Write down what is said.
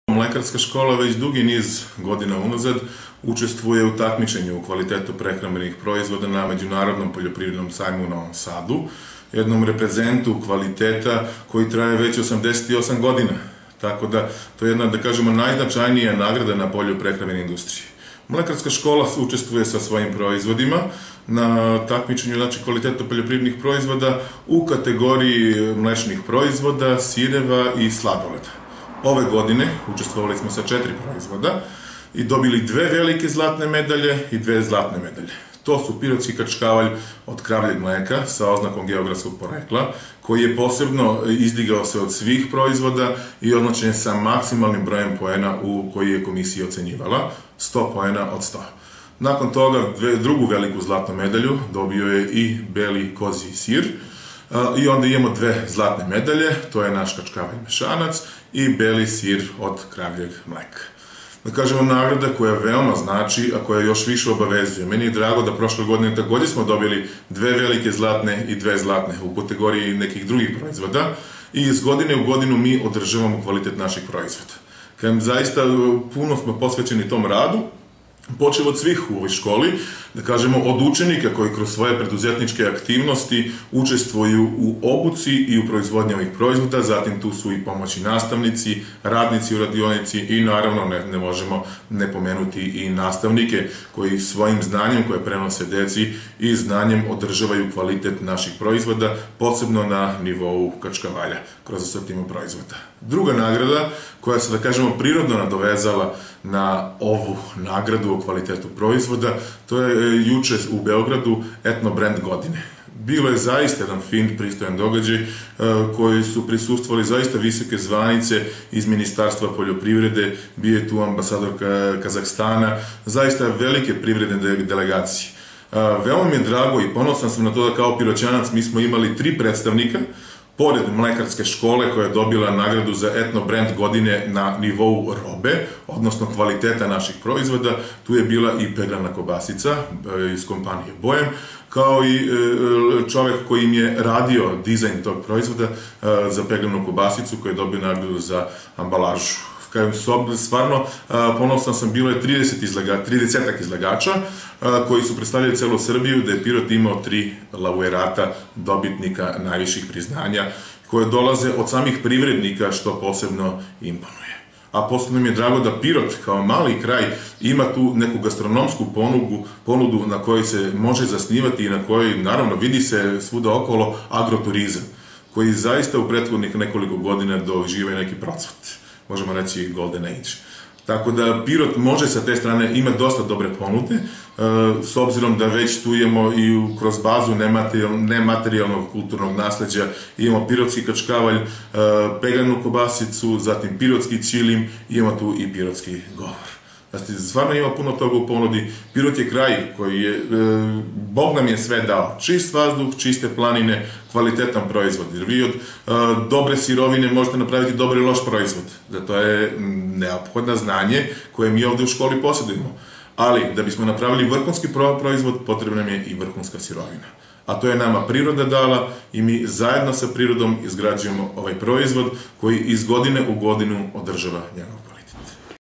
Mlekarska škola već dugi niz godina unazad učestvuje u takmičenju u kvalitetu prehrambenih proizvoda na Međunarodnom poljoprivrednom sajmu u Novom Sadu, jednom reprezentu kvaliteta koji traje već 88 godina. Tako da, to je jedna, da kažemo, najznačajnija nagrada na polju prehrambene industrije. Mlekarska škola učestvuje sa svojim proizvodima na takmičenju, znači, kvaliteta poljoprivrednih proizvoda u kategoriji mlečnih proizvoda, sireva i sladoleda. Ove godine učestvovali smo sa 4 proizvoda i dobili 2 velike zlatne medalje i 2 zlatne medalje. To su pirotski kačkavalj od kravljeg mleka sa oznakom geografskog porekla, koji je posebno izdigao se od svih proizvoda i odnočen je sa maksimalnim brojem poena koji je komisija ocenjivala, 100 poena od 100. Nakon toga drugu veliku zlatnu medalju dobio je i beli kozji sir, i onda imamo 2 zlatne medalje, to je naš kačkavalj mešanac i beli sir od kravljeg mleka. Da kažemo, nagrada koja veoma znači, a koja još više obavezuje. Meni je drago da prošle godine takođe smo dobili 2 velike zlatne i 2 zlatne u kategoriji nekih drugih proizvoda i iz godine u godinu mi održavamo kvalitet naših proizvoda. Kažem, zaista puno smo posvećeni tom radu, počeo od svih u ovoj školi, da kažemo, od učenika koji kroz svoje preduzetničke aktivnosti učestvuju u obuci i u proizvodnji ovih proizvoda, zatim tu su i pomoćni nastavnici, radnici u radionici i naravno ne možemo ne pomenuti i nastavnike koji svojim znanjem koje prenose deci i znanjem održavaju kvalitet naših proizvoda, posebno na nivou kačkavalja kroz asortiman proizvoda. Druga nagrada koja se, da kažemo, prirodno nadovezala na ovu nagradu o kvalitetu proizvoda, to je juče u Beogradu etno brend godine. Bilo je zaista jedan fin, pristojan događaj koji su prisustvovali zaista visoke zvanice iz Ministarstva poljoprivrede, bio je tu ambasador Kazahstana, zaista velike privredne delegacije. Veoma mi je drago i ponosan sam na to da kao Piroćanac mi smo imali 3 predstavnika, pored Mlekarske škole koja je dobila nagradu za etno brend godine na nivou robe, odnosno kvaliteta naših proizvoda, tu je bila i peglana kobasica iz kompanije Bojem, kao i čovek koji im je radio dizajn tog proizvoda za peglanu kobasicu koja je dobio nagradu za ambalažu. Stvarno, ponosan sam, bilo je 30 izlagača koji su predstavljali celu Srbiju, da je Pirot imao 3 laureata, dobitnika najviših priznanja, koje dolaze od samih privrednika, što posebno imponuje. A posebno mi je drago da Pirot, kao mali kraj, ima tu neku gastronomsku ponudu na kojoj se može zasnivati i na kojoj, naravno, vidi se svuda okolo agroturizam, koji zaista u prethodnih nekoliko godina doživa neki procvat. Možemo reći Golden Age. Tako da Pirot može sa te strane, ima dosta dobre ponude, s obzirom da već tu imamo i kroz bazu nematerijalnog kulturnog nasleđa, imamo pirotski kačkavalj, peglanu kobasicu, zatim pirotski ćilim, imamo tu i pirotski govor. Znači, stvarno ima puno toga u ponudi. Pirot je kraj koji je, Bog nam je sve dao. Čist vazduh, čiste planine, kvalitetan proizvod. Jer vi od dobre sirovine možete napraviti dobar i loš proizvod. Zato je neophodno znanje koje mi ovde u školi posjedujemo. Ali, da bismo napravili vrhunski proizvod, potrebna nam je i vrhunska sirovina. A to je nama priroda dala i mi zajedno sa prirodom izgrađujemo ovaj proizvod koji iz godine u godinu održava njegov